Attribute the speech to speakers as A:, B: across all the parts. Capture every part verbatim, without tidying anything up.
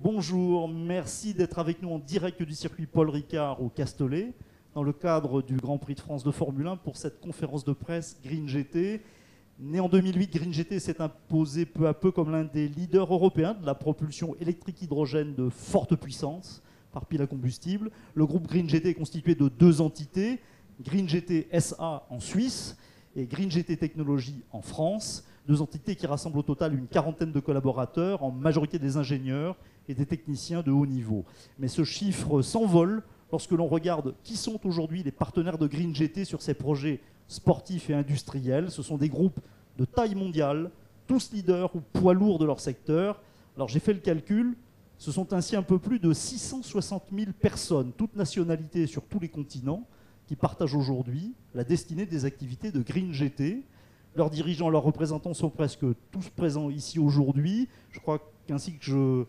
A: Bonjour, merci d'être avec nous en direct du circuit Paul Ricard au Castellet, dans le cadre du Grand Prix de France de Formule un pour cette conférence de presse Green G T. Né en deux mille huit, Green G T s'est imposé peu à peu comme l'un des leaders européens de la propulsion électrique hydrogène de forte puissance par pile à combustible. Le groupe Green G T est constitué de deux entités, Green G T S A en Suisse et Green G T Technologies en France. Deux entités qui rassemblent au total une quarantaine de collaborateurs, en majorité des ingénieurs et des techniciens de haut niveau. Mais ce chiffre s'envole lorsque l'on regarde qui sont aujourd'hui les partenaires de Green G T sur ces projets sportifs et industriels. Ce sont des groupes de taille mondiale, tous leaders ou poids lourds de leur secteur. Alors j'ai fait le calcul, ce sont ainsi un peu plus de six cent soixante mille personnes, toutes nationalités sur tous les continents, qui partagent aujourd'hui la destinée des activités de Green G T. Leurs dirigeants, leurs représentants sont presque tous présents ici aujourd'hui. Je crois qu'ainsi que je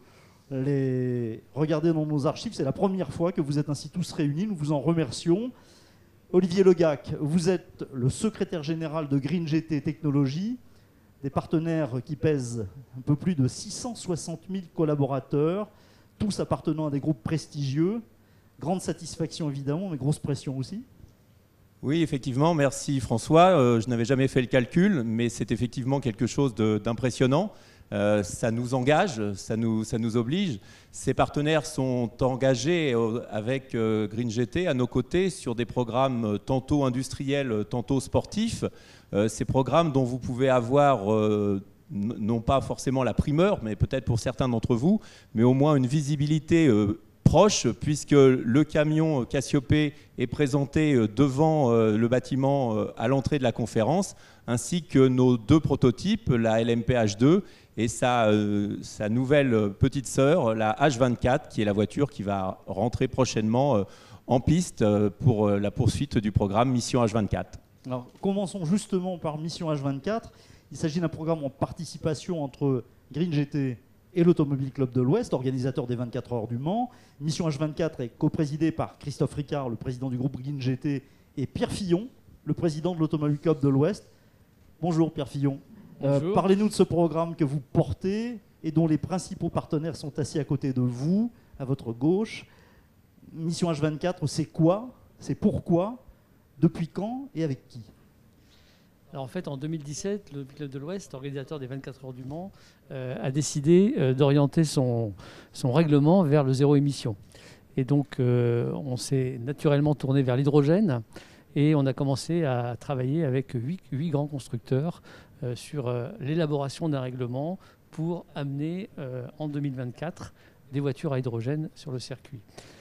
A: les regardais dans nos archives, c'est la première fois que vous êtes ainsi tous réunis. Nous vous en remercions. Olivier Legac, vous êtes le secrétaire général de Green G T Technologies, des partenaires qui pèsent un peu plus de six cent soixante mille collaborateurs, tous appartenant à des groupes prestigieux. Grande satisfaction évidemment, mais grosse pression aussi.
B: Oui, effectivement, merci François. Euh, je n'avais jamais fait le calcul, mais c'est effectivement quelque chose d'impressionnant. Euh, ça nous engage, ça nous, ça nous oblige. Ces partenaires sont engagés euh, avec euh, Green G T à nos côtés sur des programmes euh, tantôt industriels, tantôt sportifs. Euh, ces programmes dont vous pouvez avoir euh, non pas forcément la primeur, mais peut-être pour certains d'entre vous, mais au moins une visibilité euh, proche, puisque le camion Cassiopée est présenté devant le bâtiment à l'entrée de la conférence, ainsi que nos deux prototypes, la L M P H deux et sa, euh, sa nouvelle petite sœur, la H vingt-quatre, qui est la voiture qui va rentrer prochainement euh, en piste euh, pour euh, la poursuite du programme Mission H vingt-quatre.
A: Alors, commençons justement par Mission H vingt-quatre. Il s'agit d'un programme en participation entre Green G T et l'Automobile Club de l'Ouest, organisateur des vingt-quatre heures du Mans. Mission H vingt-quatre est coprésidée par Christophe Ricard, le président du groupe Green G T, et Pierre Fillon, le président de l'Automobile Club de l'Ouest. Bonjour Pierre Fillon. Euh, Parlez-nous de ce programme que vous portez et dont les principaux partenaires sont assis à côté de vous, à votre gauche. Mission H vingt-quatre, c'est quoi? C'est pourquoi? Depuis quand? Et avec qui?
C: Alors en fait, en deux mille dix-sept, le Club de l'Ouest, organisateur des vingt-quatre heures du Mans, euh, a décidé euh, d'orienter son, son règlement vers le zéro émission. Et donc, euh, on s'est naturellement tourné vers l'hydrogène et on a commencé à travailler avec huit grands constructeurs euh, sur euh, l'élaboration d'un règlement pour amener euh, en deux mille vingt-quatre des voitures à hydrogène sur le circuit.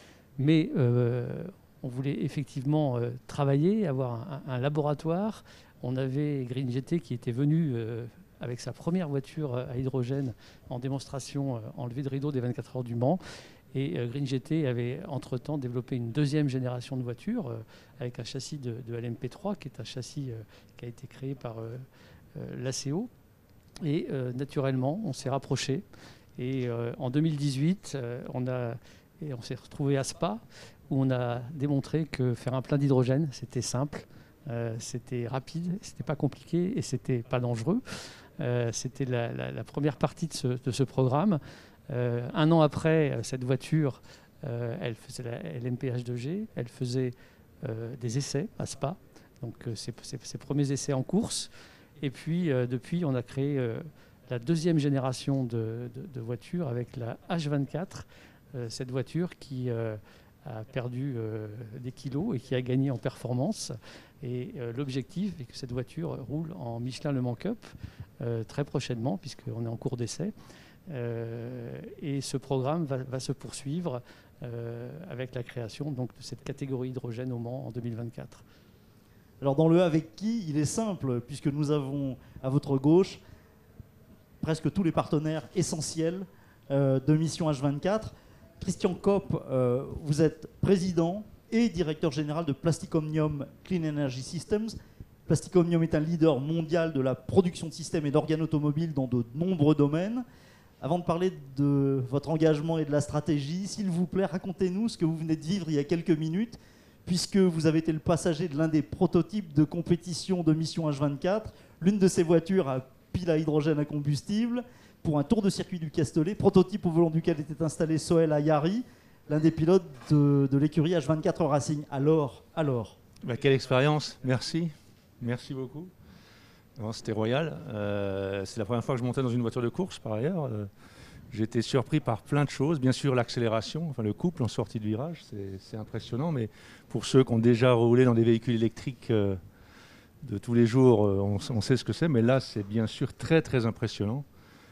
C: Mais euh, on voulait effectivement euh, travailler, avoir un, un laboratoire. On avait Green G T qui était venu euh, avec sa première voiture à hydrogène en démonstration euh, en levée de rideau des vingt-quatre heures du Mans. Et euh, Green G T avait entre-temps développé une deuxième génération de voitures euh, avec un châssis de, de L M P trois, qui est un châssis euh, qui a été créé par euh, euh, l'A C O. Et euh, naturellement, on s'est rapprochés. Et euh, en deux mille dix-huit, euh, on, a, et on s'est retrouvé à Spa, où on a démontré que faire un plein d'hydrogène, c'était simple. Euh, c'était rapide, c'était pas compliqué et c'était pas dangereux. Euh, c'était la, la, la première partie de ce, de ce programme. Euh, un an après, cette voiture, euh, elle faisait la L M P H deux G, elle faisait euh, des essais à Spa, donc euh, ses, ses, ses premiers essais en course. Et puis, euh, depuis, on a créé euh, la deuxième génération de, de, de voitures avec la H vingt-quatre, euh, cette voiture qui euh, a perdu euh, des kilos et qui a gagné en performance. Et euh, l'objectif est que cette voiture roule en Michelin Le Mans Cup euh, très prochainement, puisqu'on est en cours d'essai. Euh, et ce programme va, va se poursuivre euh, avec la création donc, de cette catégorie hydrogène au Mans en deux mille vingt-quatre.
A: Alors dans le avec qui, il est simple, puisque nous avons à votre gauche presque tous les partenaires essentiels euh, de Mission H vingt-quatre. Christian Kopp, euh, vous êtes président et directeur général de Plastic Omnium Clean Energy Systems. Plastic Omnium est un leader mondial de la production de systèmes et d'organes automobiles dans de nombreux domaines. Avant de parler de votre engagement et de la stratégie, s'il vous plaît, racontez-nous ce que vous venez de vivre il y a quelques minutes, puisque vous avez été le passager de l'un des prototypes de compétition de Mission H vingt-quatre, l'une de ces voitures à pile à hydrogène à combustible. pour un tour de circuit du Castellet, prototype au volant duquel était installé Sohail Ayari, l'un des pilotes de, de l'écurie H vingt-quatre Racing. Alors, alors
D: bah, quelle expérience, merci, merci beaucoup. C'était royal. Euh, c'est la première fois que je montais dans une voiture de course, par ailleurs. Euh, J'ai été surpris par plein de choses. Bien sûr, l'accélération, enfin, le couple en sortie de virage, c'est impressionnant. Mais pour ceux qui ont déjà roulé dans des véhicules électriques euh, de tous les jours, euh, on, on sait ce que c'est. Mais là, c'est bien sûr très, très impressionnant.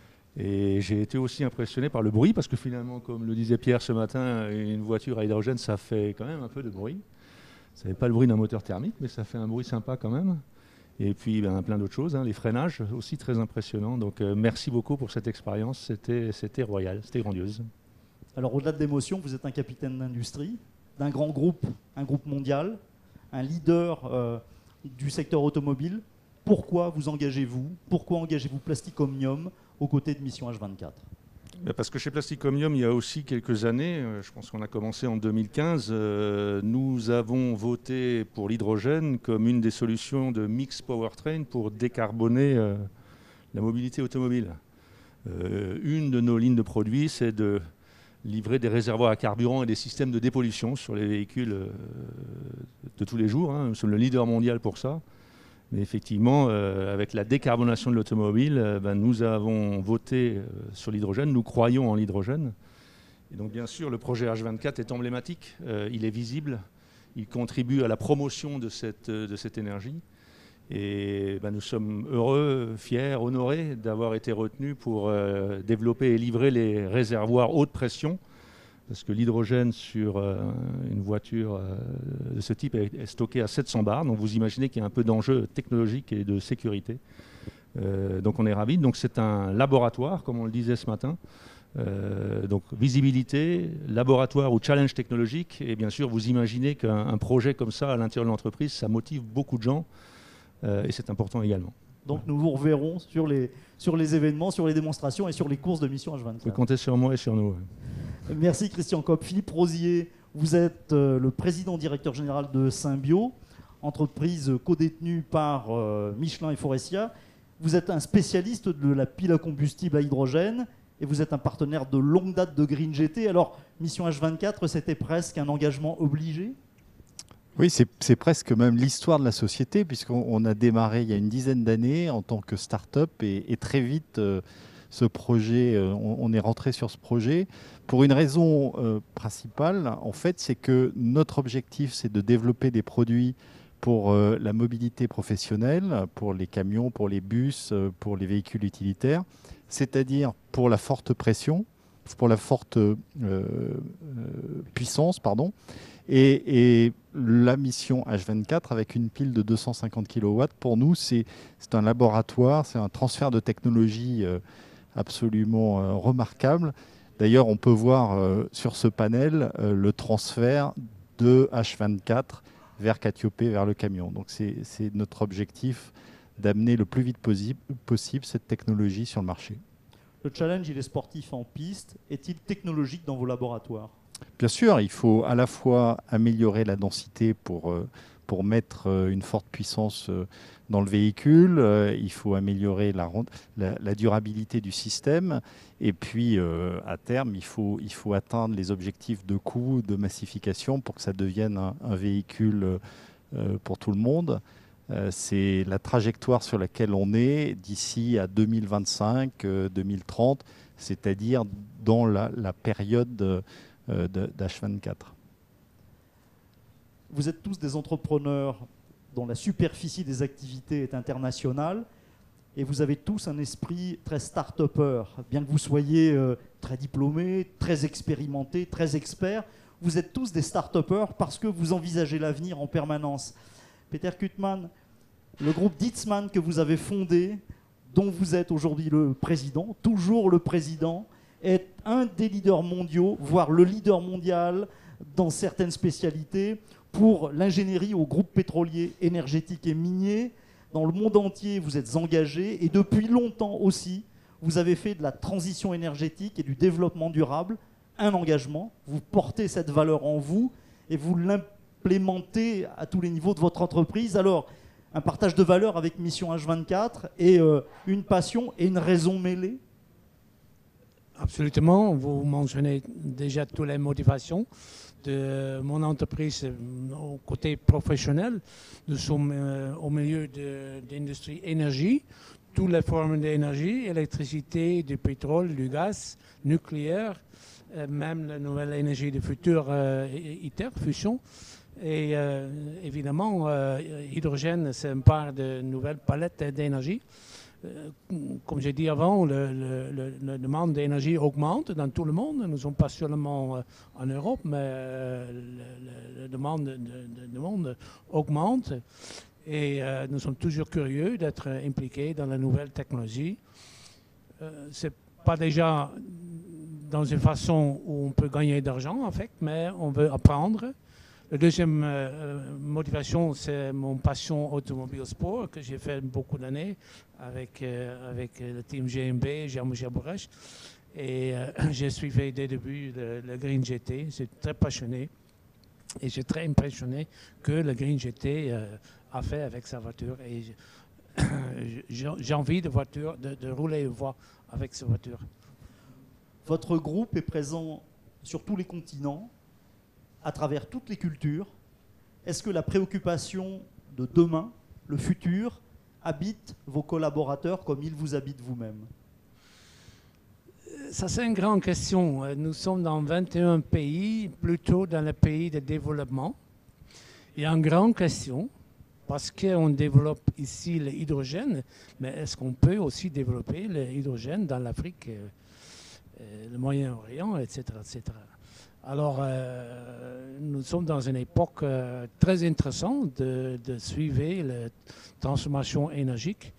D: Et j'ai été aussi impressionné par le bruit, parce que finalement, comme le disait Pierre ce matin, une voiture à hydrogène, ça fait quand même un peu de bruit. Ça n'est pas le bruit d'un moteur thermique, mais ça fait un bruit sympa quand même. Et puis ben, plein d'autres choses, hein. Les freinages aussi très impressionnants. Donc euh, merci beaucoup pour cette expérience, c'était royal, c'était grandiose.
A: Alors au-delà de l'émotion, vous êtes un capitaine d'industrie, d'un grand groupe, un groupe mondial, un leader euh, du secteur automobile. Pourquoi vous engagez-vous Pourquoi engagez-vous Plastic Omnium aux côtés de Mission H vingt-quatre?
D: Parce que chez Plastic Omnium, il y a aussi quelques années, je pense qu'on a commencé en deux mille quinze, euh, nous avons voté pour l'hydrogène comme une des solutions de mix powertrain pour décarboner euh, la mobilité automobile. Euh, une de nos lignes de produits, c'est de livrer des réservoirs à carburant et des systèmes de dépollution sur les véhicules euh, de tous les jours, hein. Nous sommes le leader mondial pour ça. Mais effectivement, euh, avec la décarbonation de l'automobile, euh, ben, nous avons voté euh, sur l'hydrogène, nous croyons en l'hydrogène. Et donc bien sûr, le projet H vingt-quatre est emblématique, euh, il est visible, il contribue à la promotion de cette, de cette énergie. Et ben, nous sommes heureux, fiers, honorés d'avoir été retenus pour euh, développer et livrer les réservoirs haute pression. Parce que l'hydrogène sur euh, une voiture euh, de ce type est, est stocké à sept cents bars. Donc vous imaginez qu'il y a un peu d'enjeu technologique et de sécurité. Euh, donc on est ravis. Donc c'est un laboratoire, comme on le disait ce matin. Euh, donc visibilité, laboratoire ou challenge technologique. Et bien sûr, vous imaginez qu'un projet comme ça à l'intérieur de l'entreprise, ça motive beaucoup de gens. Euh, et c'est important également.
A: Donc nous vous reverrons sur les, sur les événements, sur les démonstrations et sur les courses de Mission H vingt-quatre.
D: Vous pouvez compter sur moi et sur nous.
A: Merci Christian Kopp. Philippe Rosier, vous êtes euh, le président directeur général de Symbio, entreprise codétenue par euh, Michelin et Faurecia. Vous êtes un spécialiste de la pile à combustible à hydrogène et vous êtes un partenaire de longue date de Green G T. Alors, Mission H vingt-quatre, c'était presque un engagement obligé ?
E: Oui, c'est presque même l'histoire de la société, puisqu'on a démarré il y a une dizaine d'années en tant que start-up et, et très vite, euh, ce projet, euh, on, on est rentré sur ce projet pour une raison euh, principale, en fait, c'est que notre objectif, c'est de développer des produits pour euh, la mobilité professionnelle, pour les camions, pour les bus, euh, pour les véhicules utilitaires, c'est-à-dire pour la forte pression, pour la forte euh, euh, puissance, pardon, et, et la mission H vingt-quatre avec une pile de deux cent cinquante kilowatts, pour nous, c'est un laboratoire, c'est un transfert de technologie euh, absolument euh, remarquable. D'ailleurs, on peut voir euh, sur ce panel euh, le transfert de H vingt-quatre vers Catiopée, vers le camion. Donc c'est notre objectif d'amener le plus vite possible, possible cette technologie sur le marché.
A: Le challenge, il est sportif en piste. Est-il technologique dans vos laboratoires?
E: Bien sûr, il faut à la fois améliorer la densité pour, euh, pour mettre euh, une forte puissance euh, dans le véhicule. Euh, il faut améliorer la, la, la durabilité du système. Et puis, euh, à terme, il faut, il faut atteindre les objectifs de coût, de massification pour que ça devienne un, un véhicule euh, pour tout le monde. Euh, C'est la trajectoire sur laquelle on est d'ici à deux mille vingt-cinq, euh, deux mille trente, c'est-à-dire dans la, la période euh, d'H vingt-quatre.
A: Vous êtes tous des entrepreneurs dont la superficie des activités est internationale et vous avez tous un esprit très start-upper. Bien que vous soyez euh, très diplômés, très expérimentés, très experts, vous êtes tous des start-uppers parce que vous envisagez l'avenir en permanence. Peter Kuttmann, le groupe Ditzmann que vous avez fondé, dont vous êtes aujourd'hui le président, toujours le président, est un des leaders mondiaux, voire le leader mondial dans certaines spécialités pour l'ingénierie au groupe pétrolier, énergétique et minier. Dans le monde entier, vous êtes engagé et depuis longtemps aussi, vous avez fait de la transition énergétique et du développement durable un engagement. Vous portez cette valeur en vous et vous l'implémentez à tous les niveaux de votre entreprise. Alors, un partage de valeurs avec Mission H vingt-quatre et euh, une passion et une raison mêlée.
F: Absolument. Vous mentionnez déjà toutes les motivations de mon entreprise au côté professionnel. Nous sommes euh, au milieu de, de l'industrie énergie, toutes les formes d'énergie, électricité, du pétrole, du gaz, nucléaire, euh, même la nouvelle énergie du futur, euh, ITER, fusion. Et euh, évidemment, euh, hydrogène, c'est une part de nouvelle palette d'énergie. Euh, comme j'ai dit avant, le, le, le, la demande d'énergie augmente dans tout le monde. Nous ne sommes pas seulement euh, en Europe, mais euh, la demande de, de, de monde augmente. Et euh, nous sommes toujours curieux d'être impliqués dans la nouvelle technologie. Euh, Ce n'est pas déjà dans une façon où on peut gagner d'argent, en fait, mais on veut apprendre. La deuxième euh, motivation, c'est mon passion automobile sport que j'ai fait beaucoup d'années avec, euh, avec le team G M B, Jean-Michel Bourrech. Et euh, j'ai suivi dès le début le, le Green G T. Je suis très passionné et je suis très impressionné que le Green G T euh, a fait avec sa voiture. Et j'ai envie de, voiture, de, de rouler une voie avec sa voiture.
A: Votre groupe est présent sur tous les continents, à travers toutes les cultures. Est-ce que la préoccupation de demain, le futur, habite vos collaborateurs comme ils vous habitent vous-même?
F: Ça, c'est une grande question. Nous sommes dans vingt et un pays, plutôt dans les pays de développement. Il y a une grande question, parce qu'on développe ici l'hydrogène, mais est-ce qu'on peut aussi développer l'hydrogène dans l'Afrique, le Moyen-Orient, et cetera, et cetera. Alors, euh, nous sommes dans une époque euh, très intéressante de, de suivre la transformation énergique.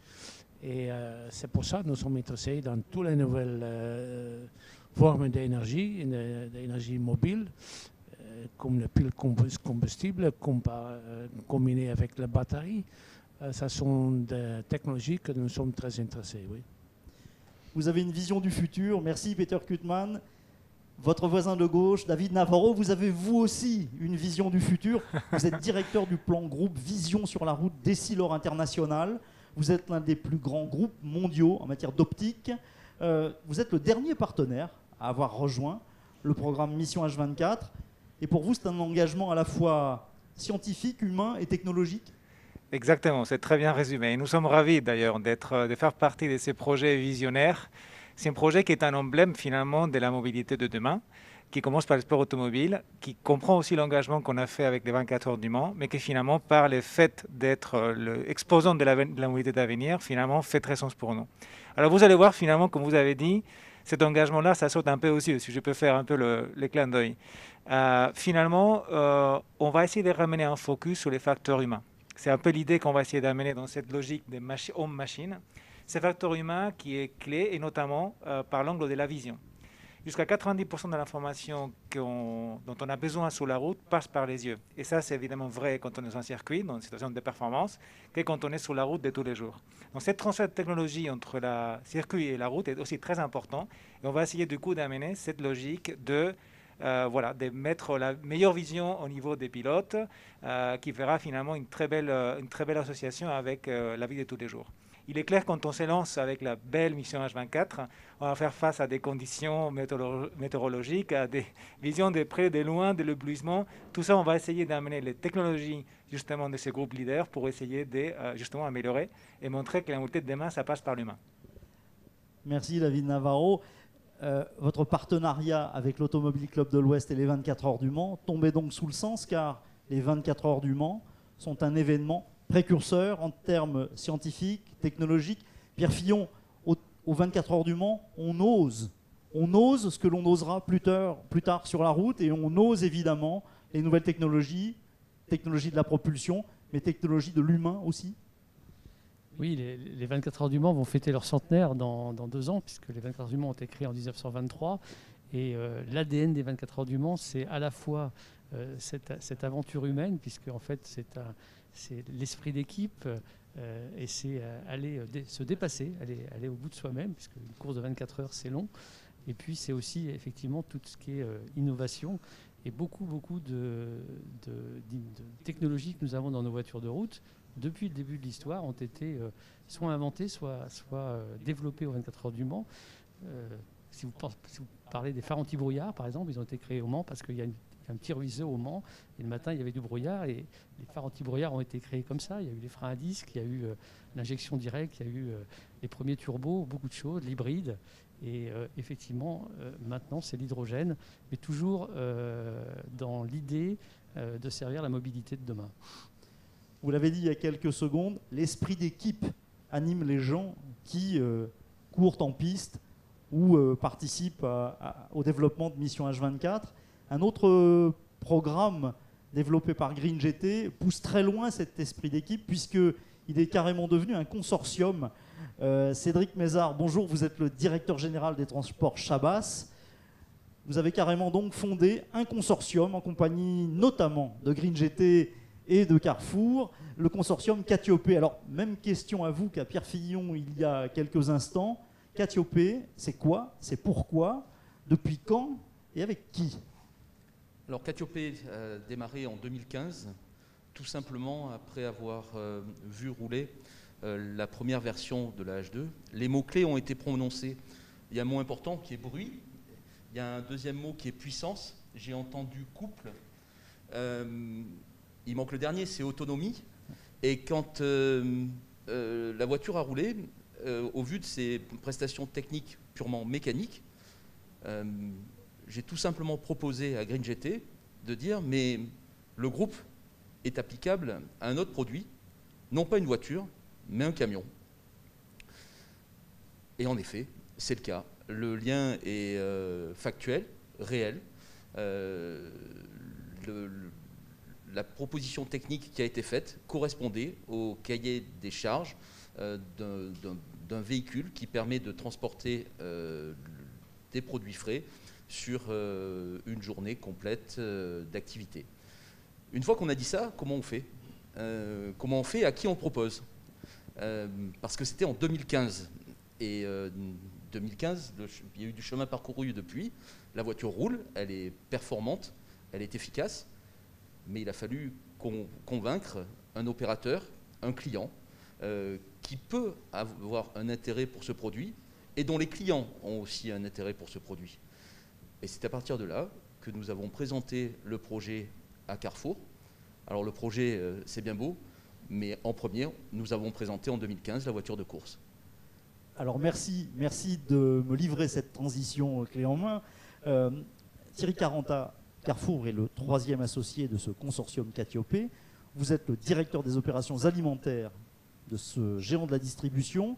F: Et euh, c'est pour ça que nous sommes intéressés dans toutes les nouvelles euh, formes d'énergie, d'énergie mobile, euh, comme le pile combustible, euh, combiné avec la batterie. Euh, ce sont des technologies que nous sommes très intéressés, oui.
A: Vous avez une vision du futur. Merci Peter Kuttmann. Votre voisin de gauche, David Navarro, vous avez vous aussi une vision du futur. Vous êtes directeur du plan groupe Vision sur la route d'Essilor International. Vous êtes l'un des plus grands groupes mondiaux en matière d'optique. Euh, vous êtes le dernier partenaire à avoir rejoint le programme Mission H vingt-quatre. Et pour vous, c'est un engagement à la fois scientifique, humain et technologique?
G: Exactement, c'est très bien résumé. Et nous sommes ravis d'ailleurs d'être, de faire partie de ces projets visionnaires. C'est un projet qui est un emblème finalement de la mobilité de demain, qui commence par le sport automobile, qui comprend aussi l'engagement qu'on a fait avec les vingt-quatre heures du Mans, mais qui finalement, par le fait d'être l'exposant de, de la mobilité d'avenir, finalement fait très sens pour nous. Alors vous allez voir finalement, comme vous avez dit, cet engagement-là, ça saute un peu aussi, si je peux faire un peu le, le clin d'œil. Euh, finalement, euh, on va essayer de ramener un focus sur les facteurs humains. C'est un peu l'idée qu'on va essayer d'amener dans cette logique des homme-machine. Ces facteurs humains qui est clé, et notamment euh, par l'angle de la vision. Jusqu'à quatre-vingt-dix pour cent de l'information dont on a besoin sur la route passe par les yeux. Et ça, c'est évidemment vrai quand on est en circuit, dans une situation de performance, que quand on est sur la route de tous les jours. Donc, cette transfert de technologie entre le circuit et la route est aussi très important. Et on va essayer du coup d'amener cette logique de, euh, voilà, de mettre la meilleure vision au niveau des pilotes, euh, qui verra finalement une très belle, une très belle association avec euh, la vie de tous les jours. Il est clair que quand on se lance avec la belle mission H vingt-quatre, on va faire face à des conditions météorologiques, à des visions de près, de loin, de l'éblouissement. Tout ça, on va essayer d'amener les technologies justement de ces groupes leaders pour essayer de euh, justement améliorer et montrer que la mobilité de demain, ça passe par l'humain.
A: Merci David Navarro. Euh, votre partenariat avec l'Automobile Club de l'Ouest et les vingt-quatre heures du Mans tombait donc sous le sens, car les vingt-quatre heures du Mans sont un événement précurseur en termes scientifiques, technologiques. Pierre Fillon, aux, aux vingt-quatre heures du Mans, on ose. On ose ce que l'on osera plus tard, plus tard sur la route, et on ose évidemment les nouvelles technologies, technologies de la propulsion, mais technologies de l'humain aussi.
C: Oui, les, les vingt-quatre heures du Mans vont fêter leur centenaire dans, dans deux ans, puisque les vingt-quatre heures du Mans ont été créées en mille neuf cent vingt-trois. Et euh, l'A D N des vingt-quatre heures du Mans, c'est à la fois euh, cette, cette aventure humaine, puisque en fait c'est un c'est l'esprit d'équipe euh, et c'est euh, aller euh, dé se dépasser, aller, aller au bout de soi-même, puisque une course de vingt-quatre heures, c'est long. Et puis, c'est aussi effectivement tout ce qui est euh, innovation et beaucoup, beaucoup de, de, de technologies que nous avons dans nos voitures de route, depuis le début de l'histoire, ont été euh, soit inventées, soit, soit euh, développées aux vingt-quatre heures du Mans. Euh, si vous, pensez, si vous parlez des phares anti-brouillard, par exemple, ils ont été créés au Mans parce qu'il y a une un petit ruisseau au Mans, et le matin il y avait du brouillard, et les phares anti-brouillard ont été créés comme ça. Il y a eu les freins à disque, il y a eu euh, l'injection directe, il y a eu euh, les premiers turbos, beaucoup de choses, l'hybride, et euh, effectivement euh, maintenant c'est l'hydrogène, mais toujours euh, dans l'idée euh, de servir la mobilité de demain.
A: Vous l'avez dit il y a quelques secondes, l'esprit d'équipe anime les gens qui euh, courent en piste ou euh, participent à, à, au développement de Mission H vingt-quatre. Un autre programme développé par Green G T pousse très loin cet esprit d'équipe puisqu'il est carrément devenu un consortium. Euh, Cédric Mézard, bonjour, vous êtes le directeur général des transports Chabas. Vous avez carrément donc fondé un consortium en compagnie notamment de Green G T et de Carrefour, le consortium Catiopée. Alors, même question à vous qu'à Pierre Fillon il y a quelques instants. Catiopée, c'est quoi? C'est pourquoi? Depuis quand? Et avec qui?
H: Alors Catiopée a démarré en deux mille quinze, tout simplement après avoir euh, vu rouler euh, la première version de la H deux. Les mots-clés ont été prononcés. Il y a un mot important qui est bruit, il y a un deuxième mot qui est puissance, j'ai entendu couple, euh, il manque le dernier, c'est autonomie. Et quand euh, euh, la voiture a roulé, euh, au vu de ses prestations techniques purement mécaniques, euh, j'ai tout simplement proposé à Green G T de dire mais le groupe est applicable à un autre produit, non pas une voiture, mais un camion. Et en effet, c'est le cas. Le lien est euh, factuel, réel. Euh, le, le, la proposition technique qui a été faite correspondait au cahier des charges euh, d'un véhicule qui permet de transporter euh, des produits frais sur euh, une journée complète euh, d'activité. Une fois qu'on a dit ça, comment on fait euh, Comment on fait? À qui on propose euh, Parce que c'était en deux mille quinze. Et euh, deux mille quinze, le, il y a eu du chemin parcouru depuis. La voiture roule, elle est performante, elle est efficace. Mais il a fallu con, convaincre un opérateur, un client, euh, qui peut avoir un intérêt pour ce produit et dont les clients ont aussi un intérêt pour ce produit. Et c'est à partir de là que nous avons présenté le projet à Carrefour. Alors le projet, euh, c'est bien beau, mais en premier, nous avons présenté en deux mille quinze la voiture de course.
A: Alors merci, merci de me livrer cette transition clé en main. Euh, Thierry Caranta, Carrefour est le troisième associé de ce consortium Catiopée. Vous êtes le directeur des opérations alimentaires de ce géant de la distribution.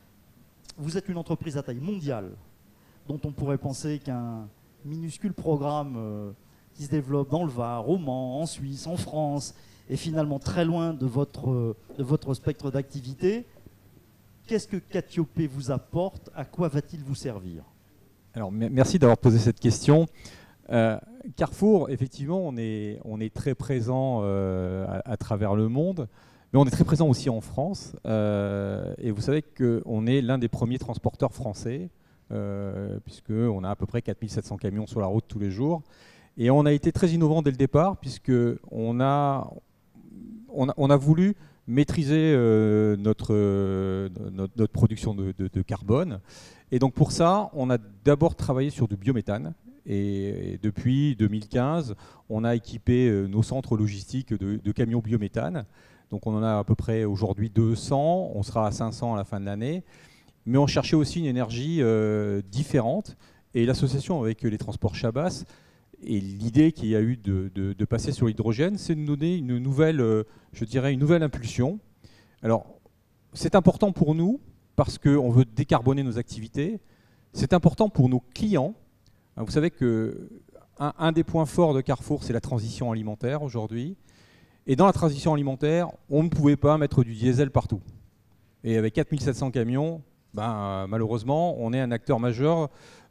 A: Vous êtes une entreprise à taille mondiale dont on pourrait penser qu'un minuscule programme euh, qui se développe dans le Var, au Mans, en Suisse, en France, est finalement très loin de votre, euh, de votre spectre d'activité. Qu'est-ce que Catiopée vous apporte? À quoi va-t-il vous servir?
B: Alors, merci d'avoir posé cette question. Euh, Carrefour, effectivement, on est, on est très présent euh, à, à travers le monde, mais on est très présent aussi en France. Euh, et vous savez qu'on est l'un des premiers transporteurs français, euh, puisqu'on a à peu près quatre mille sept cents camions sur la route tous les jours. Et on a été très innovant dès le départ, puisqu'on a, on a, on a voulu maîtriser euh, notre, euh, notre, notre production de, de, de carbone. Et donc pour ça, on a d'abord travaillé sur du biométhane. Et, et depuis deux mille quinze, on a équipé euh, nos centres logistiques de, de camions biométhane. Donc on en a à peu près aujourd'hui deux cents, on sera à cinq cents à la fin de l'année. Mais on cherchait aussi une énergie euh, différente. Et l'association avec les transports Chabas, et l'idée qu'il y a eu de, de, de passer sur l'hydrogène, c'est de nous donner une nouvelle, euh, je dirais, une nouvelle impulsion. Alors, c'est important pour nous parce qu'on veut décarboner nos activités. C'est important pour nos clients. Vous savez qu'un un des points forts de Carrefour, c'est la transition alimentaire aujourd'hui. Et dans la transition alimentaire, on ne pouvait pas mettre du diesel partout. Et avec quatre mille sept cents camions, ben, malheureusement, on est un acteur majeur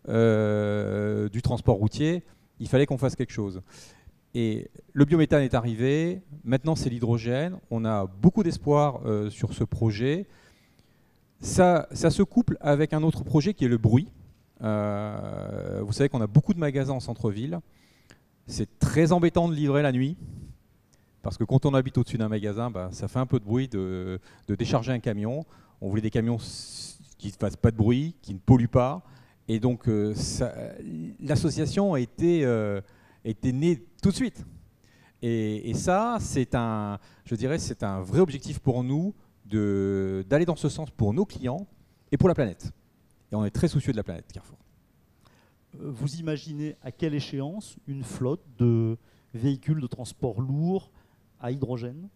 B: euh, du transport routier. Il fallait qu'on fasse quelque chose. Et le biométhane est arrivé, maintenant c'est l'hydrogène, on a beaucoup d'espoir euh, sur ce projet. Ça, ça se couple avec un autre projet qui est le bruit. Euh, vous savez qu'on a beaucoup de magasins en centre-ville. C'est très embêtant de livrer la nuit, parce que quand on habite au-dessus d'un magasin, bah, ça fait un peu de bruit de, de décharger un camion. On voulait des camions qui ne fassent pas de bruit, qui ne polluent pas.
I: Et donc, euh, l'association a été, euh, été née tout de suite. Et, et ça, c'est un, je dirais, c'est un vrai objectif pour nous d'aller dans ce sens pour nos clients et pour la planète. Et on est très soucieux de la planète, Carrefour.
A: Vous imaginez à quelle échéance une flotte de véhicules de transport lourd à hydrogène?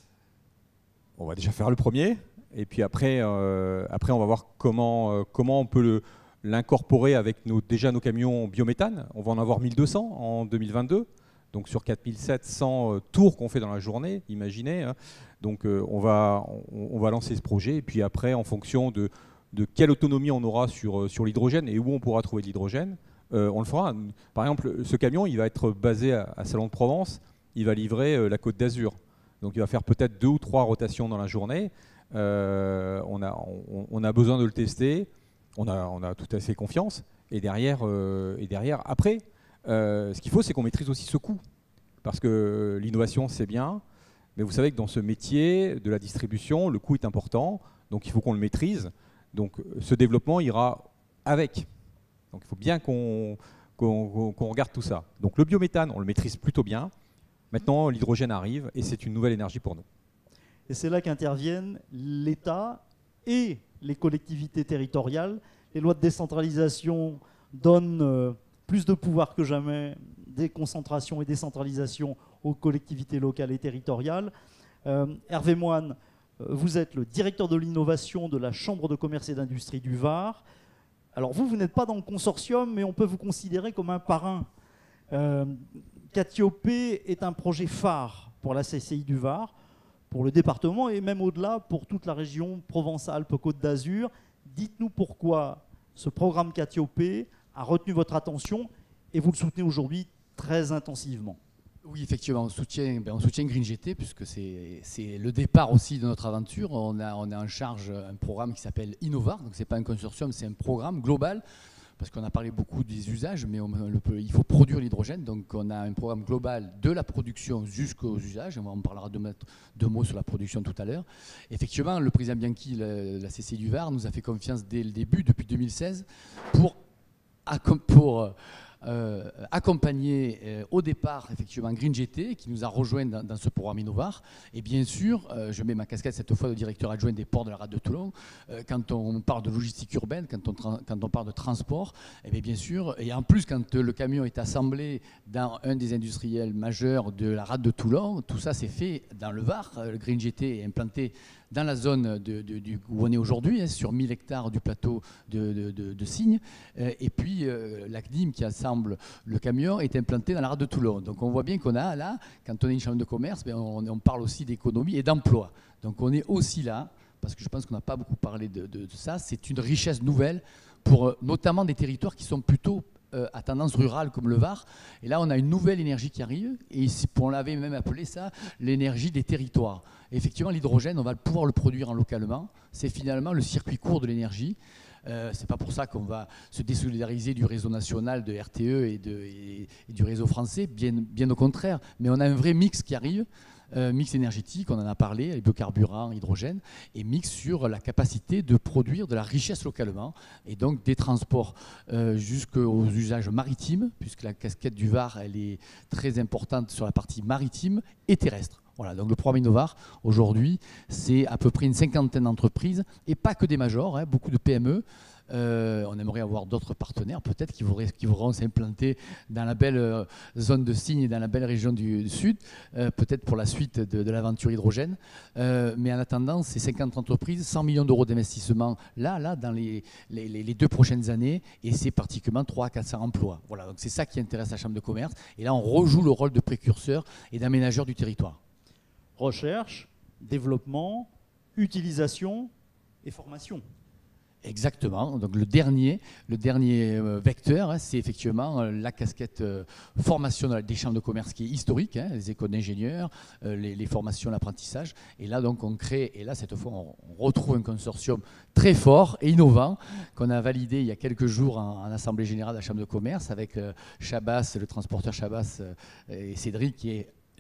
I: On va déjà faire le premier, et puis après, euh, après on va voir comment, euh, comment on peut l'incorporer avec nos, déjà nos camions biométhane. On va en avoir mille deux cents en deux mille vingt-deux, donc sur quatre mille sept cents euh, tours qu'on fait dans la journée, imaginez. Hein. Donc euh, on, va, on, on va lancer ce projet, et puis après, en fonction de, de quelle autonomie on aura sur, sur l'hydrogène et où on pourra trouver de l'hydrogène, euh, on le fera. Par exemple, ce camion, il va être basé à, à Salon de Provence, il va livrer euh, la Côte d'Azur. Donc il va faire peut-être deux ou trois rotations dans la journée. Euh, on, a, on, on a besoin de le tester, on a, on a tout à fait confiance. Et derrière, euh, et derrière après, euh, ce qu'il faut, c'est qu'on maîtrise aussi ce coût. Parce que l'innovation, c'est bien, mais vous savez que dans ce métier de la distribution, le coût est important, donc il faut qu'on le maîtrise. Donc ce développement ira avec. Donc il faut bien qu'on qu'on, qu'on regarde tout ça. Donc le biométhane, on le maîtrise plutôt bien. Maintenant, l'hydrogène arrive et c'est une nouvelle énergie pour nous.
A: Et c'est là qu'interviennent l'État et les collectivités territoriales. Les lois de décentralisation donnent euh, plus de pouvoir que jamais, déconcentration et décentralisation aux collectivités locales et territoriales. Euh, Hervé Moine, vous êtes le directeur de l'innovation de la Chambre de commerce et d'industrie du Var. Alors vous, vous n'êtes pas dans le consortium, mais on peut vous considérer comme un parrain. Euh, Catiopée est un projet phare pour la C C I du Var, pour le département et même au-delà pour toute la région Provence-Alpes-Côte d'Azur. Dites-nous pourquoi ce programme Catiopée a retenu votre attention et vous le soutenez aujourd'hui très intensivement.
J: Oui, effectivement, on soutient, ben on soutient Green G T puisque c'est le départ aussi de notre aventure. On a, on a en charge un programme qui s'appelle Innovar, donc ce n'est pas un consortium, c'est un programme global. Parce qu'on a parlé beaucoup des usages, mais on, le, il faut produire l'hydrogène. Donc on a un programme global de la production jusqu'aux usages. On parlera de mettre deux mots sur la production tout à l'heure. Effectivement, le président Bianchi, la, la C C I du Var, nous a fait confiance dès le début, depuis deux mille seize, pour, pour euh, accompagner euh, au départ effectivement Green G T, qui nous a rejoints dans, dans ce programme Innovar. Et bien sûr, euh, je mets ma casquette cette fois de directeur adjoint des ports de la rade de Toulon. Euh, quand on parle de logistique urbaine, quand on, quand on parle de transport, et bien, bien sûr, et en plus quand le camion est assemblé dans un des industriels majeurs de la rade de Toulon, tout ça c'est fait dans le Var. Le Green G T est implanté dans la zone de, de, de, où on est aujourd'hui, hein, sur mille hectares du plateau de, de, de, de Signes. Euh, et puis euh, la C D I M qui assemble le camion est implantée dans la rade de Toulon. Donc on voit bien qu'on a là, quand on est une chambre de commerce, ben, on, on parle aussi d'économie et d'emploi. Donc on est aussi là, parce que je pense qu'on n'a pas beaucoup parlé de, de, de ça, c'est une richesse nouvelle pour euh, notamment des territoires qui sont plutôt euh, à tendance rurale comme le Var. Et là on a une nouvelle énergie qui arrive, et on l'avait même appelé ça l'énergie des territoires. Et effectivement, l'hydrogène, on va pouvoir le produire en localement. C'est finalement le circuit court de l'énergie. Euh, c'est pas pour ça qu'on va se désolidariser du réseau national de R T E et, de, et, et du réseau français, bien, bien au contraire. Mais on a un vrai mix qui arrive, euh, mix énergétique, on en a parlé, les biocarburants, hydrogène, et mix sur la capacité de produire de la richesse localement, et donc des transports euh, jusqu'aux usages maritimes, puisque la casquette du Var, elle est très importante sur la partie maritime et terrestre. Voilà, donc le programme Innovar, aujourd'hui, c'est à peu près une cinquantaine d'entreprises, et pas que des majors, hein, beaucoup de P M E. Euh, on aimerait avoir d'autres partenaires, peut-être, qui, qui voudront s'implanter dans la belle euh, zone de Signes et dans la belle région du, du Sud, euh, peut-être pour la suite de, de l'aventure hydrogène. Euh, mais en attendant, c'est cinquante entreprises, cent millions d'euros d'investissement là, là, dans les, les, les deux prochaines années, et c'est pratiquement trois cents à quatre cents emplois. Voilà, donc c'est ça qui intéresse la Chambre de commerce. Et là, on rejoue le rôle de précurseur et d'aménageur du territoire.
A: Recherche, développement, utilisation et formation.
J: Exactement. Donc le dernier, le dernier euh, vecteur, hein, c'est effectivement euh, la casquette euh, formation des chambres de commerce qui est historique, hein, les écoles d'ingénieurs, euh, les, les formations, l'apprentissage. Et là, donc, on crée, et là, cette fois, on, on retrouve un consortium très fort et innovant qu'on a validé il y a quelques jours en, en Assemblée générale de la Chambre de commerce avec euh, Chabas, le transporteur Chabas euh, et Cédric, qui est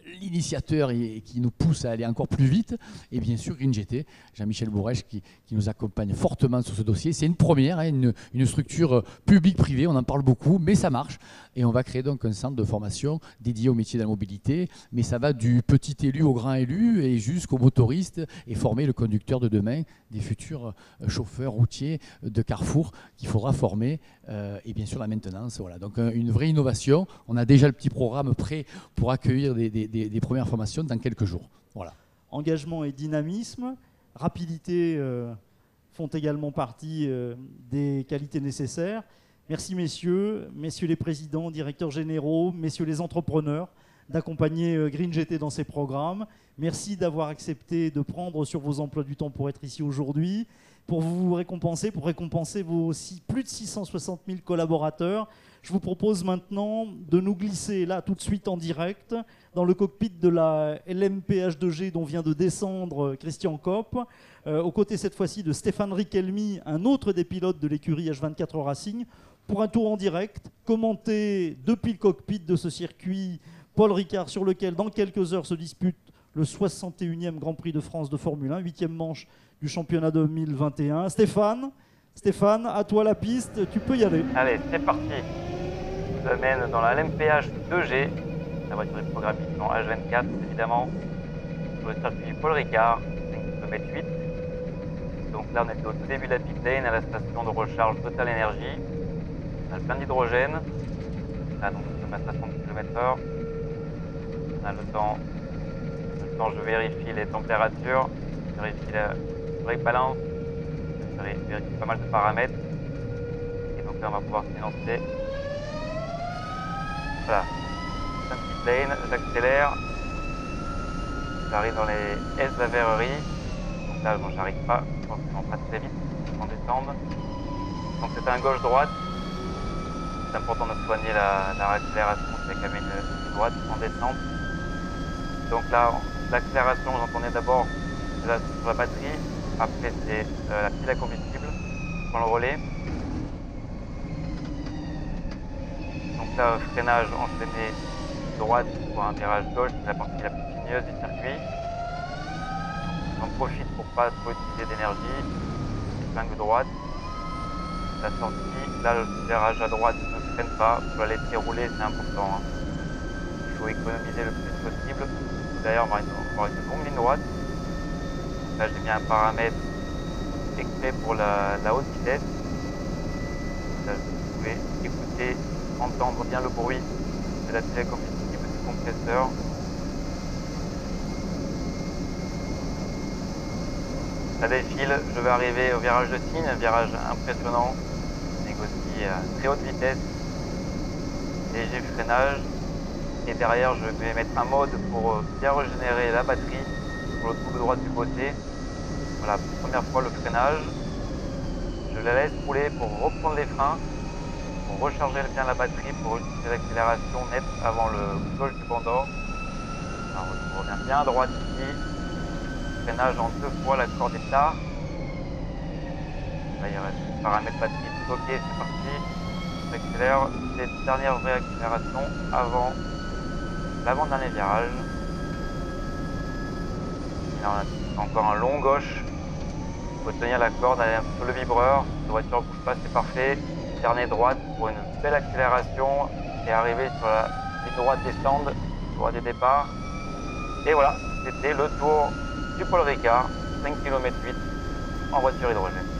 J: l'initiateur et qui nous pousse à aller encore plus vite. Et bien sûr, Green G T, Jean-Michel Bourrèche, qui, qui nous accompagne fortement sur ce dossier. C'est une première, hein, une, une structure publique-privée, on en parle beaucoup, mais ça marche. Et on va créer donc un centre de formation dédié au métier de la mobilité. Mais ça va du petit élu au grand élu et jusqu'au motoriste et former le conducteur de demain, des futurs chauffeurs routiers de Carrefour qu'il faudra former. Euh, et bien sûr, la maintenance. Voilà. Donc, une vraie innovation. On a déjà le petit programme prêt pour accueillir des, des, des, des premières formations dans quelques jours. Voilà.
A: Engagement et dynamisme, rapidité euh, font également partie euh, des qualités nécessaires. Merci messieurs, messieurs les présidents, directeurs généraux, messieurs les entrepreneurs d'accompagner euh, Green G T dans ces programmes. Merci d'avoir accepté de prendre sur vos emplois du temps pour être ici aujourd'hui, pour vous récompenser, pour récompenser vos six, plus de six cent soixante mille collaborateurs. Je vous propose maintenant de nous glisser là tout de suite en direct dans le cockpit de la L M P H deux G dont vient de descendre Christian Kopp, euh, aux côtés cette fois-ci de Stéphane Riquelmi, un autre des pilotes de l'écurie H vingt-quatre Racing, pour un tour en direct, commenté depuis le cockpit de ce circuit Paul Ricard sur lequel dans quelques heures se dispute le soixante et unième Grand Prix de France de Formule un, huitième manche du championnat deux mille vingt et un. Stéphane, Stéphane, à toi la piste, tu peux y aller.
K: Allez, c'est parti. Je vous amène dans la L M P H deux G, la voiture de programme H vingt-quatre évidemment, sur le circuit Paul Ricard, cinq kilomètres huit. Donc là on est au tout début de la pit lane à la station de recharge Total Energy. On a plein d'hydrogène. Là donc je passe à soixante kilomètres heure. On a le temps. Le temps je vérifie les températures, je vérifie la brake balance, je vérifie pas mal de paramètres. Et donc là on va pouvoir s'élancer. Voilà. C'est un petit lane, j'accélère. J'arrive dans les S de la verrerie. Donc là bon, j'arrive pas, je pense qu'on passe très vite en descendre. Donc c'est un gauche-droite. C'est important de soigner la, la réaccélération avec la main droite en descente. Donc là, l'accélération, vous entendez d'abord sur la batterie. Après, c'est euh, la pile à combustible qui prend le relais. Donc là, freinage enchaîné droite pour un virage gauche, c'est la partie la plus sinueuse du circuit. J'en profite pour ne pas trop utiliser d'énergie. Flingue droite. La sortie, là, le virage à droite ne freine pas. Pour la laisser rouler, c'est important. Hein. Il faut économiser le plus possible. D'ailleurs, on va avoir une longue ligne droite. Là, j'ai mis un paramètre extrait pour la, la haute vitesse. Là, vous pouvez écouter, entendre bien le bruit de la pile à combustible du compresseur. Ça défile, je vais arriver au virage de Signe, un virage impressionnant. Je négocie à très haute vitesse, léger freinage. Et derrière, je vais mettre un mode pour bien régénérer la batterie pour le trou droit du côté. Voilà, première fois le freinage. Je la laisse rouler pour reprendre les freins, pour recharger bien la batterie, pour utiliser l'accélération nette avant le gauche du bandeau. Alors, on revient bien à droite ici. Freinage en deux fois, la corde est tard. Là, il reste le paramètre batterie. Ok, c'est parti. J'accélère. C'est dernière vraie accélération avant l'avant-dernier virage. Et là, on a encore un long gauche. Il faut tenir la corde, aller un peu sur le vibreur. La voiture ne bouge pas, c'est parfait. Dernier droite pour une belle accélération et arriver sur la ligne droite descente, droite du départ. Et voilà, c'était le tour du Paul Ricard, cinq kilomètres huit en voiture hydrogène.